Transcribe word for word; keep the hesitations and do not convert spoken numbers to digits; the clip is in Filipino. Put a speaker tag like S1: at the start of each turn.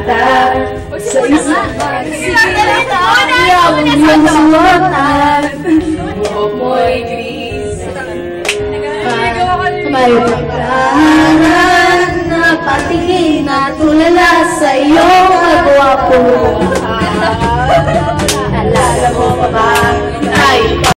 S1: mata. Sa isipan, ayaw yung suotan. Buhok mo'y gris. May pagkahanan na patingin na tulala sa iyong kagwapo. Alala mo pa ba? Ay,